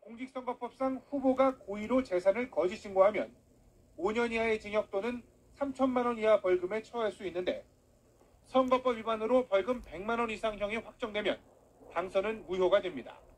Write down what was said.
공직선거법상 후보가 고의로 재산을 거짓 신고하면 5년 이하의 징역 또는 3천만 원 이하 벌금에 처할 수 있는데 선거법 위반으로 벌금 100만 원 이상형이 확정되면 당선은 무효가 됩니다.